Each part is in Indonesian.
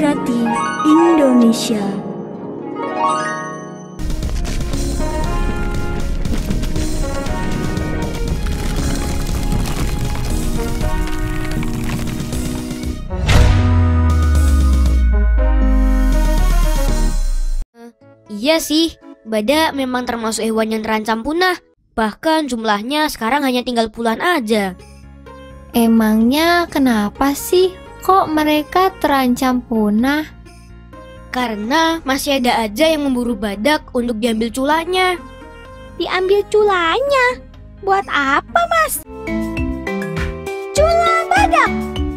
Inspiratif Indonesia. Iya sih, badak memang termasuk hewan yang terancam punah. Bahkan jumlahnya sekarang hanya tinggal puluhan aja. Emangnya kenapa sih kok mereka terancam punah? Karena masih ada aja yang memburu badak untuk diambil culanya. Diambil culanya? Buat apa, Mas? Cula badak!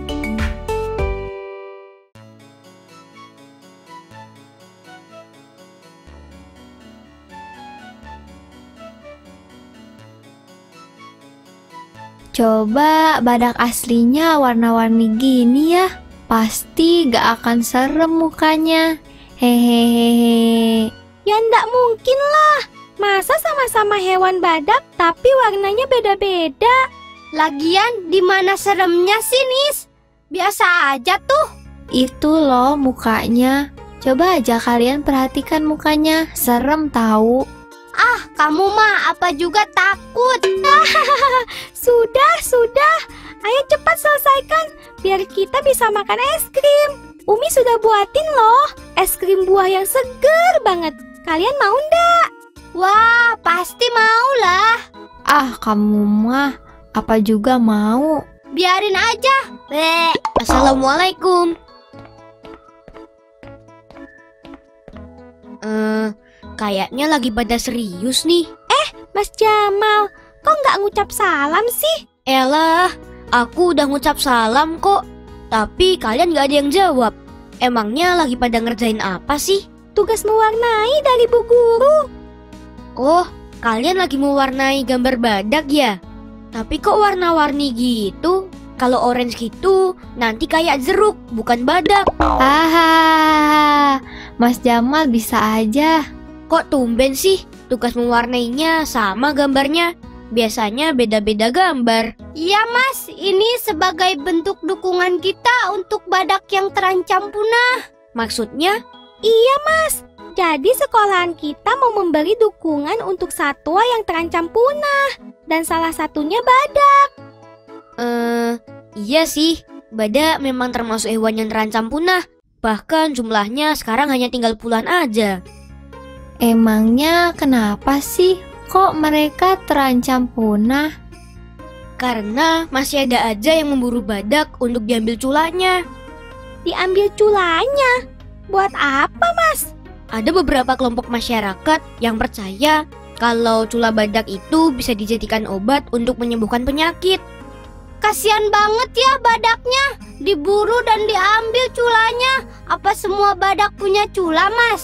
Coba badak aslinya warna-warni gini ya, pasti gak akan serem mukanya. Hehehe. Ya ndak mungkin lah. Masa sama-sama hewan badak tapi warnanya beda-beda? Lagian di mana seremnya sih, Nis? Biasa aja tuh. Itu loh mukanya. Coba aja kalian perhatikan mukanya, serem tahu. Ah, kamu mah apa juga takut. Sudah. Ayo cepat selesaikan, biar kita bisa makan es krim. Umi sudah buatin loh, es krim buah yang seger banget. Kalian mau ndak? Wah, pasti mau lah. Ah, kamu mah apa juga mau. Biarin aja. Assalamualaikum. Kayaknya lagi pada serius nih. Mas Jamal, kok nggak ngucap salam sih? Elah, aku udah ngucap salam kok. Tapi kalian gak ada yang jawab. Emangnya lagi pada ngerjain apa sih? Tugas mewarnai dari Bu Guru. Oh, kalian lagi mewarnai gambar badak ya? Tapi kok warna-warni gitu? Kalau orange gitu, nanti kayak jeruk, bukan badak. Hahaha, Mas Jamal bisa aja. Kok tumben sih tugas mewarnainya sama gambarnya? Biasanya beda-beda gambar. Iya Mas, ini sebagai bentuk dukungan kita untuk badak yang terancam punah. Maksudnya? Iya Mas, jadi sekolahan kita mau memberi dukungan untuk satwa yang terancam punah. Dan salah satunya badak. Iya sih, badak memang termasuk hewan yang terancam punah. Bahkan jumlahnya sekarang hanya tinggal puluhan aja. Emangnya kenapa sih kok mereka terancam punah? Karena masih ada aja yang memburu badak untuk diambil culanya. Diambil culanya? Buat apa, Mas? Ada beberapa kelompok masyarakat yang percaya kalau cula badak itu bisa dijadikan obat untuk menyembuhkan penyakit. Kasian banget ya badaknya, diburu dan diambil culanya. Apa semua badak punya cula, Mas?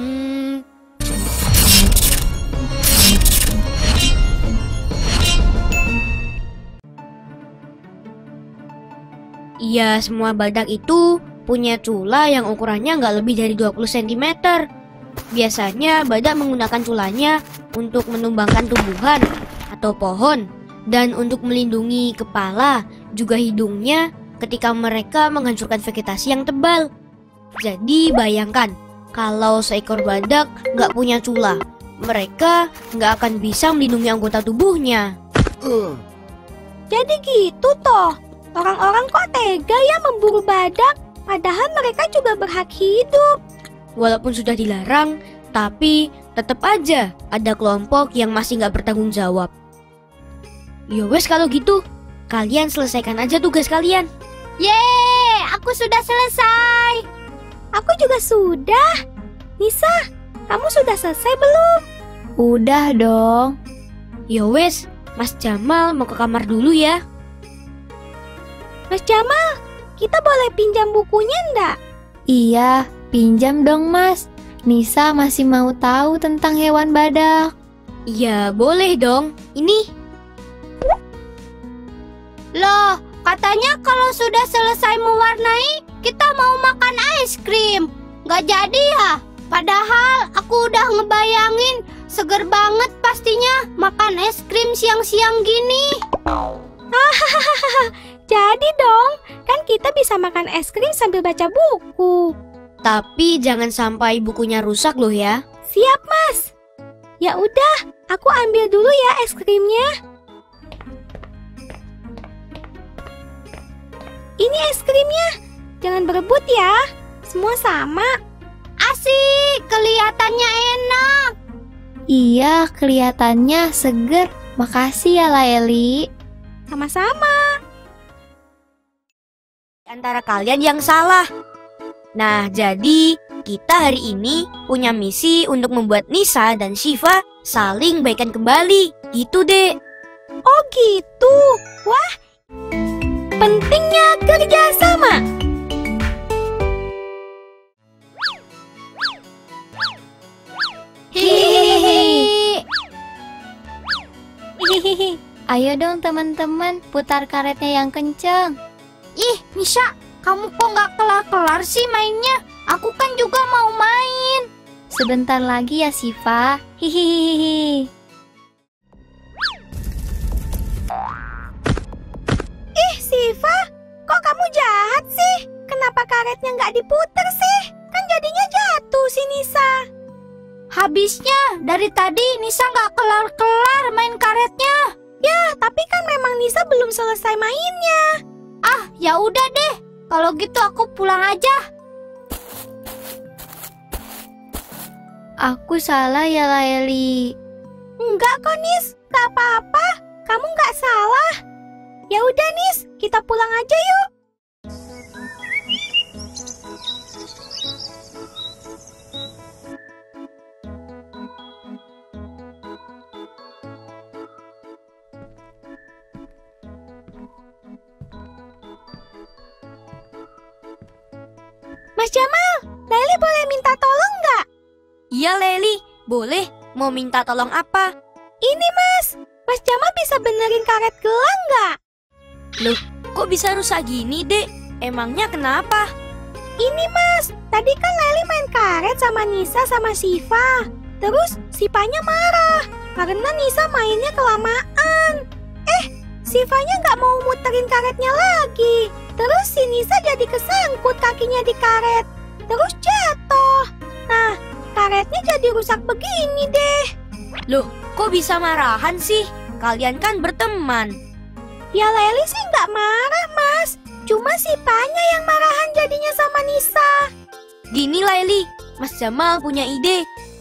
Iya, semua badak itu punya cula yang ukurannya nggak lebih dari 20 cm. Biasanya badak menggunakan culanya untuk menumbangkan tumbuhan atau pohon dan untuk melindungi kepala juga hidungnya ketika mereka menghancurkan vegetasi yang tebal. Jadi bayangkan kalau seekor badak nggak punya cula, mereka nggak akan bisa melindungi anggota tubuhnya. Jadi gitu toh. Orang-orang kok tega ya memburu badak, padahal mereka juga berhak hidup. Walaupun sudah dilarang, tapi tetap aja ada kelompok yang masih nggak bertanggung jawab. Yowes kalau gitu, kalian selesaikan aja tugas kalian. Yeay, aku sudah selesai. Aku juga sudah. Nisa, kamu sudah selesai belum? Udah dong. Yowes, Mas Jamal mau ke kamar dulu ya. Mas Jamal, kita boleh pinjam bukunya ndak? Iya, pinjam dong Mas. Nisa masih mau tahu tentang hewan badak. Iya, boleh dong. Ini. Loh, katanya kalau sudah selesai mewarnai, kita mau makan es krim. Nggak jadi ya? Padahal aku udah ngebayangin, seger banget pastinya makan es krim siang-siang gini. Jadi dong, kan kita bisa makan es krim sambil baca buku. Tapi jangan sampai bukunya rusak loh ya. Siap, Mas. Ya udah, aku ambil dulu ya es krimnya. Ini es krimnya. Jangan berebut ya. Semua sama. Asik, kelihatannya enak. Iya, kelihatannya seger. Makasih ya, Laeli. Sama-sama. Antara kalian yang salah. Nah, jadi kita hari ini punya misi untuk membuat Nisa dan Syifa saling baikan kembali. Gitu, Dek. Oh gitu. Wah, pentingnya kerjasama. Hihihi. Ayo dong teman-teman, putar karetnya yang kenceng. Ih, Nisa, kamu kok nggak kelar-kelar sih mainnya? Aku kan juga mau main. Sebentar lagi ya, Syifa. Hihihi. Ih, Syifa, kok kamu jahat sih? Kenapa karetnya nggak diputer sih? Kan jadinya jatuh si Nisa. Habisnya dari tadi Nisa nggak kelar-kelar main karetnya. Ya, tapi kan memang Nisa belum selesai mainnya. Ah, ya udah deh. Kalau gitu aku pulang aja. Aku salah ya, Laeli. Enggak kok, Nis. Gak apa-apa. Kamu nggak salah. Ya udah, Nis. Kita pulang aja yuk. Mas Jamal, Laili boleh minta tolong nggak? Iya, Leli. Boleh. Mau minta tolong apa? Ini Mas, Mas Jamal bisa benerin karet gelang nggak? Loh, kok bisa rusak gini, Dek? Emangnya kenapa? Ini Mas, tadi kan Laili main karet sama Nisa sama Syifa. Terus Syifanya marah karena Nisa mainnya kelamaan. Syifanya nggak mau muterin karetnya lagi. Terus si Nisa jadi kesangkut kakinya di karet. Terus jatuh. Nah, karetnya jadi rusak begini deh. Loh, kok bisa marahan sih? Kalian kan berteman. Ya Leli sih nggak marah Mas. Cuma Syifanya yang marahan jadinya sama Nisa. Gini, Leli. Mas Jamal punya ide.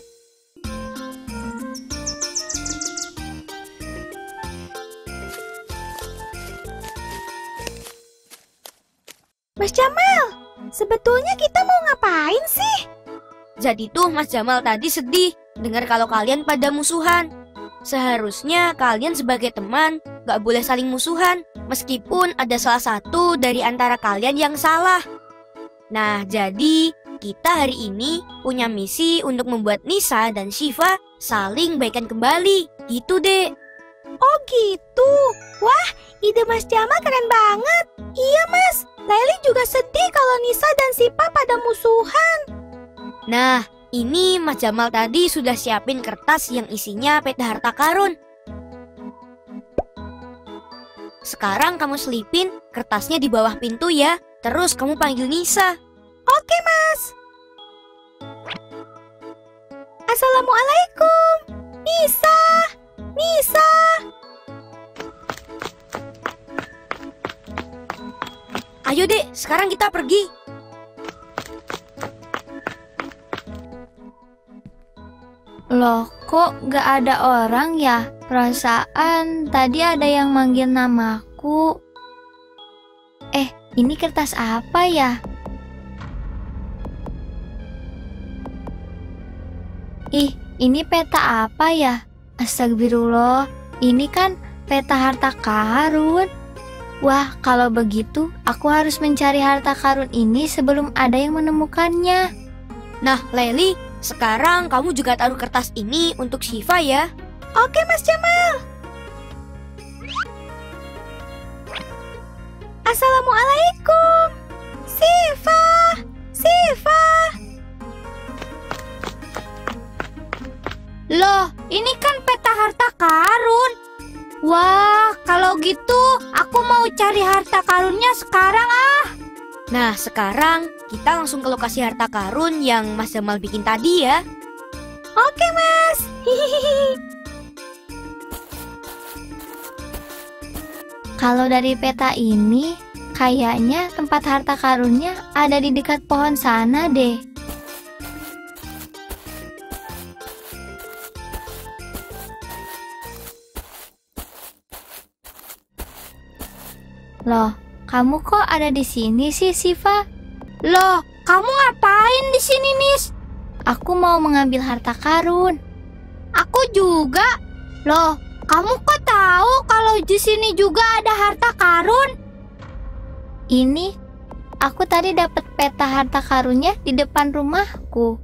Mas Jamal, sebetulnya kita mau ngapain sih? Jadi tuh Mas Jamal tadi sedih dengar kalau kalian pada musuhan. Seharusnya kalian sebagai teman gak boleh saling musuhan meskipun ada salah satu dari antara kalian yang salah. Nah, jadi kita hari ini punya misi untuk membuat Nisa dan Syifa saling baikan kembali. Gitu, Dek. Oh gitu. Wah, ide Mas Jamal keren banget. Iya Mas, Laili juga sedih kalau Nisa dan Syifa pada musuhan. Nah, ini Mas Jamal tadi sudah siapin kertas yang isinya peta harta karun. Sekarang kamu selipin kertasnya di bawah pintu ya. Terus kamu panggil Nisa. Oke Mas. Assalamualaikum. Nisa. Nisa. Ayo Dek, sekarang kita pergi. Loh, kok gak ada orang ya? Perasaan tadi ada yang manggil namaku. Ini kertas apa ya? Ih, ini peta apa ya? Astagfirullah, ini kan peta harta karun. Wah, kalau begitu aku harus mencari harta karun ini sebelum ada yang menemukannya. Nah, Leli, sekarang kamu juga taruh kertas ini untuk Syifa ya. Oke Mas Jamal. Assalamualaikum. Syifa. Syifa. Loh, ini kan peta harta karun. Wah, kalau gitu aku mau cari harta karunnya sekarang ah. Nah, sekarang kita langsung ke lokasi harta karun yang Mas Jamal bikin tadi ya. Oke, Mas. Kalau dari peta ini, kayaknya tempat harta karunnya ada di dekat pohon sana deh. Loh, kamu kok ada di sini sih, Siva? Loh, kamu ngapain di sini, Nis? Aku mau mengambil harta karun. Aku juga. Loh, kamu kok tahu kalau di sini juga ada harta karun? Ini, aku tadi dapat peta harta karunnya di depan rumahku.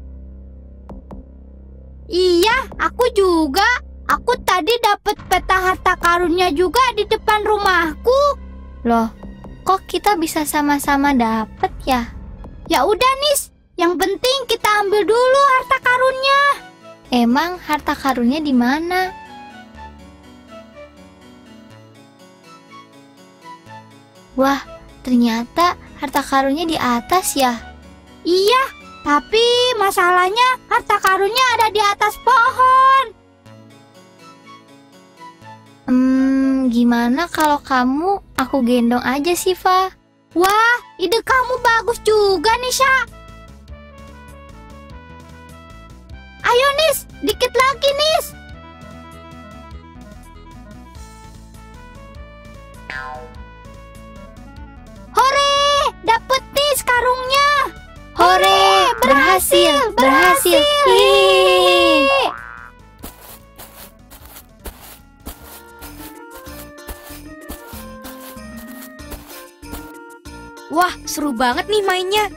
Iya, aku juga. Aku tadi dapat peta harta karunnya juga di depan rumahku. Loh, kok kita bisa sama-sama dapet ya? Ya udah, Nis. Yang penting kita ambil dulu harta karunnya. Emang harta karunnya di mana? Wah, ternyata harta karunnya di atas ya. Iya, tapi masalahnya harta karunnya ada di atas pohon. Gimana kalau kamu aku gendong aja, Siva? Wah, ide kamu bagus juga, Nisha. Ayo, Nis, dikit lagi, Nis. Hore, dapet Nis karungnya. Hore, berhasil. Hihihi. Wah, seru banget nih mainnya.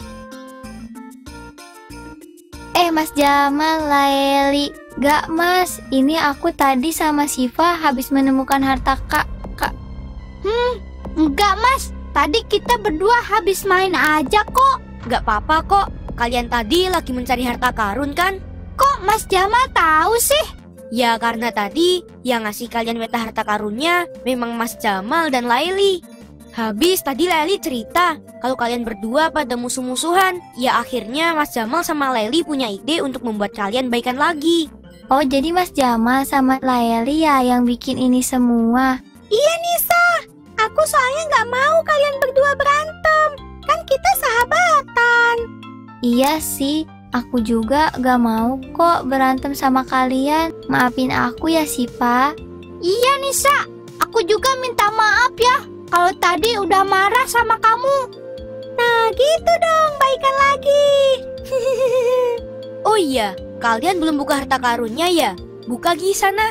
Mas Jamal, Laeli. Gak, Mas, ini aku tadi sama Siva habis menemukan harta kak. Enggak, Mas. Tadi kita berdua habis main aja kok. Gak apa-apa kok. Kalian tadi lagi mencari harta karun kan? Kok Mas Jamal tahu sih? Ya karena tadi yang ngasih kalian peta harta karunnya memang Mas Jamal dan Laili. Habis tadi Laili cerita kalau kalian berdua pada musuh-musuhan. Ya akhirnya Mas Jamal sama Laili punya ide untuk membuat kalian baikan lagi. Oh, jadi Mas Jamal sama Laeli ya yang bikin ini semua? Iya, Nisa. Aku soalnya nggak mau kalian berdua berantem. Kan kita sahabatan. Iya sih, aku juga gak mau kok berantem sama kalian. Maafin aku ya, Siva. Iya, Nisa. Aku juga minta maaf ya kalau tadi udah marah sama kamu. Nah, gitu dong, baikan lagi. Oh iya, kalian belum buka harta karunnya ya? Buka Gi sana.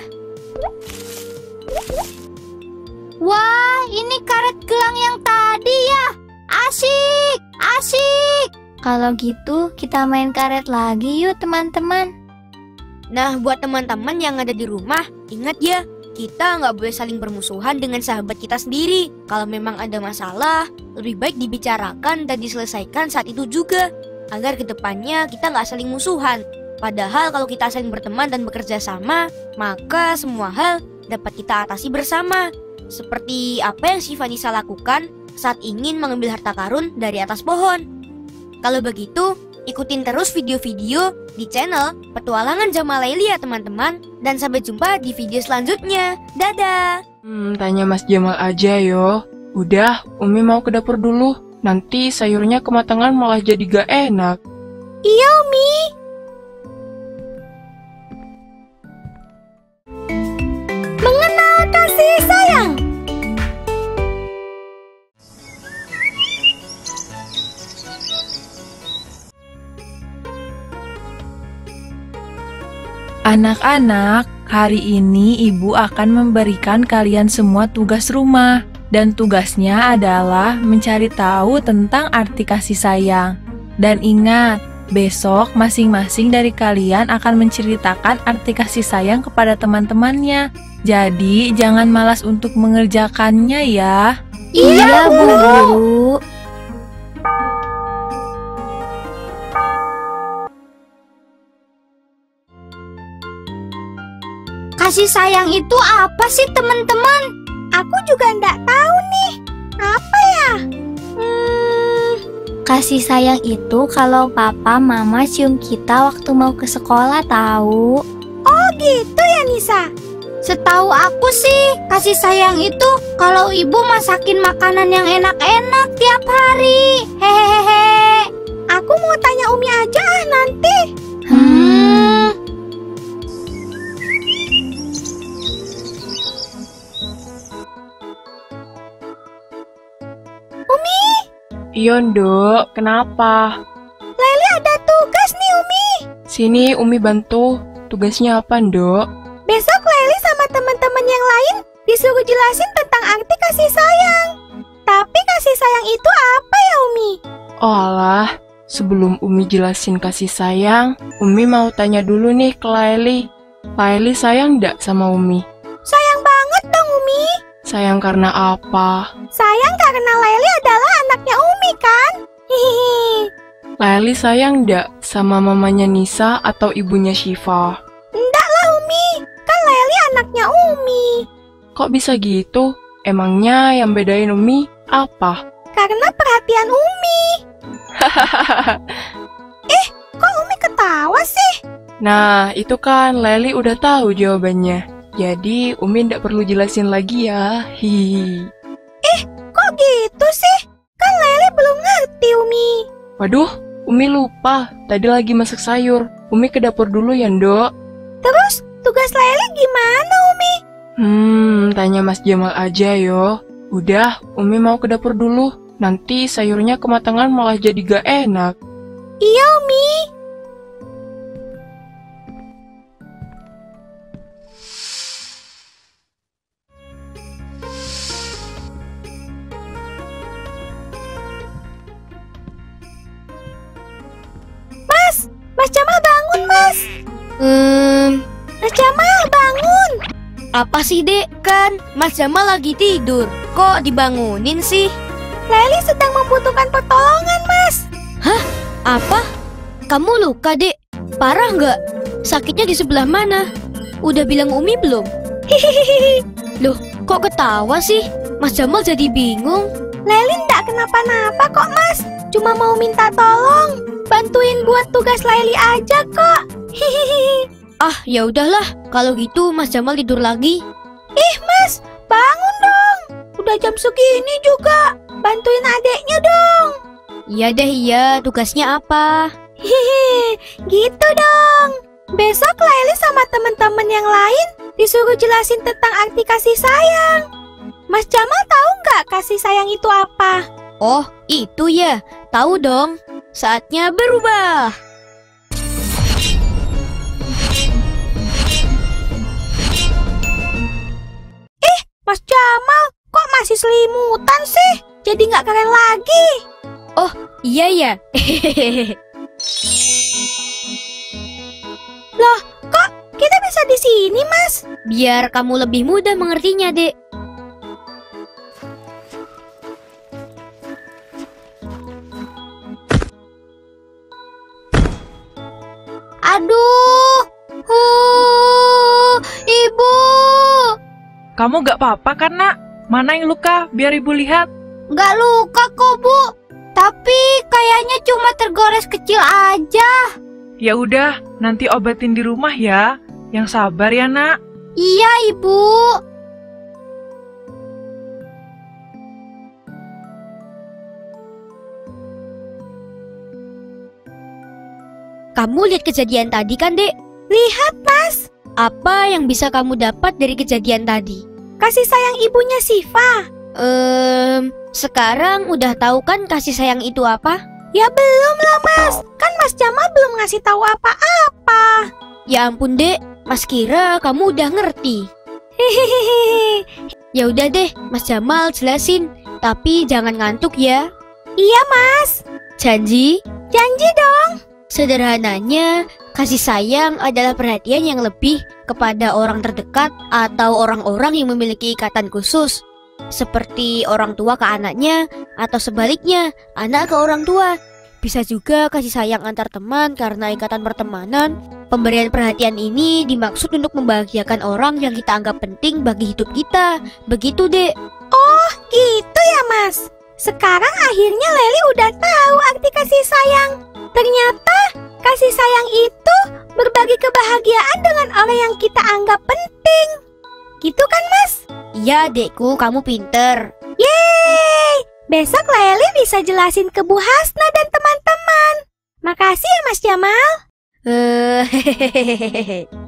Wah, ini karet gelang yang tadi ya. Asik, asik. Kalau gitu, kita main karet lagi yuk, teman-teman. Nah, buat teman-teman yang ada di rumah, ingat ya, kita nggak boleh saling bermusuhan dengan sahabat kita sendiri. Kalau memang ada masalah, lebih baik dibicarakan dan diselesaikan saat itu juga, agar kedepannya kita nggak saling musuhan. Padahal kalau kita saling berteman dan bekerja sama, maka semua hal dapat kita atasi bersama. Seperti apa yang Siva Nisa lakukan saat ingin mengambil harta karun dari atas pohon. Kalau begitu, ikutin terus video-video di channel Petualangan Jamal Laili ya teman-teman. Dan sampai jumpa di video selanjutnya. Dadah! Tanya Mas Jamal aja yo. Udah, Umi mau ke dapur dulu. Nanti sayurnya kematangan malah jadi gak enak. Iya, Umi. Mengenal kasih sayang. Anak-anak, hari ini Ibu akan memberikan kalian semua tugas rumah. Dan tugasnya adalah mencari tahu tentang arti kasih sayang. Dan ingat, besok masing-masing dari kalian akan menceritakan arti kasih sayang kepada teman-temannya. Jadi, jangan malas untuk mengerjakannya ya. Iya, Bu Guru. Kasih sayang itu apa sih teman-teman? Aku juga nggak tahu nih. Apa ya? kasih sayang itu kalau papa mama cium kita waktu mau ke sekolah tahu. Oh gitu ya Nisa? Setahu aku sih, kasih sayang itu kalau ibu masakin makanan yang enak-enak tiap hari. Hehehe. Aku mau tanya Umi aja nanti. Umi, Iya, Nduk. Kenapa? Leli ada tugas nih Umi. Sini Umi bantu. Tugasnya apa, Nduk? Besok Leli sama teman-teman yang lain disuruh jelasin tentang arti kasih sayang. Tapi kasih sayang itu apa ya Umi? Oh alah, sebelum Umi jelasin kasih sayang, Umi mau tanya dulu nih ke Laili. Laili sayang nggak sama Umi? Sayang banget dong Umi. Sayang karena apa? Sayang karena Leli adalah anaknya Umi kan? Hihihi. Laili sayang nggak sama mamanya Nisa atau ibunya Syifa? Enggak lah Umi, kan Leli anaknya Umi. Kok bisa gitu? Emangnya yang bedain Umi apa? Karena perhatian Umi. Kok Umi ketawa sih? Nah, itu kan Leli udah tahu jawabannya. Jadi, Umi nggak perlu jelasin lagi ya. Hihi. Kok gitu sih? Kan Leli belum ngerti Umi. Waduh, Umi lupa. Tadi lagi masak sayur. Umi ke dapur dulu ya, Ndok. Terus tugas Leli gimana Umi? Tanya Mas Jamal aja yo. Udah, Umi mau ke dapur dulu. Nanti sayurnya kematangan malah jadi gak enak. Iya Umi. Mas Jamal bangun Mas. Mas Jamal bangun. Apa sih, Dek? Kan Mas Jamal lagi tidur. Kok dibangunin sih? Leli sedang membutuhkan pertolongan Mas. Apa? Kamu luka, Dek? Parah nggak? Sakitnya di sebelah mana? Udah bilang Umi belum? Hihihi. Loh, kok ketawa sih? Mas Jamal jadi bingung. Leli ndak kenapa-napa kok Mas. Cuma mau minta tolong. Bantuin buat tugas Leli aja kok. Hihihi. Ah, ya udahlah. Kalau gitu Mas Jamal tidur lagi. Ih Mas, bangun dong. Udah jam segini juga. Bantuin adeknya dong. Iya deh, iya. Tugasnya apa? Hihihi, gitu dong. Besok Leli sama teman-teman yang lain disuruh jelasin tentang arti kasih sayang. Mas Jamal tahu nggak kasih sayang itu apa? Oh, itu ya. Tahu dong. Saatnya berubah. Mas Jamal, kok masih selimutan sih? Jadi nggak keren lagi. Oh, iya ya. Loh, kok kita bisa di sini, Mas? Biar kamu lebih mudah mengertinya, Dek. Aduh, ibu. Kamu gak apa-apa kan, Nak? Mana yang luka? Biar ibu lihat. Gak luka kok, Bu. Tapi kayaknya cuma tergores kecil aja. Ya udah, nanti obatin di rumah ya. Yang sabar ya, Nak. Iya, Ibu. Kamu lihat kejadian tadi kan, Dek? Lihat, Mas. Apa yang bisa kamu dapat dari kejadian tadi? Kasih sayang ibunya Syifa. Sekarang udah tahu kan kasih sayang itu apa? Ya belum lah, Mas. Kan Mas Jamal belum ngasih tahu apa-apa. Ya ampun, Dek. Mas kira kamu udah ngerti. Hehehe. Ya udah deh, Mas Jamal jelasin. Tapi jangan ngantuk ya. Iya, Mas. Janji? Janji dong. Sederhananya, kasih sayang adalah perhatian yang lebih kepada orang terdekat atau orang-orang yang memiliki ikatan khusus. Seperti orang tua ke anaknya, atau sebaliknya, anak ke orang tua. Bisa juga kasih sayang antar teman karena ikatan pertemanan. Pemberian perhatian ini dimaksud untuk membahagiakan orang yang kita anggap penting bagi hidup kita. Begitu, Dek. Oh, gitu ya, Mas. Sekarang akhirnya Leli udah tahu arti kasih sayang. Ternyata kasih sayang itu berbagi kebahagiaan dengan orang yang kita anggap penting. Gitu kan, Mas? Iya, Dekku, kamu pinter. Yeay! Besok Leli bisa jelasin ke Bu Hasna dan teman-teman. Makasih ya, Mas Jamal. Hehehe.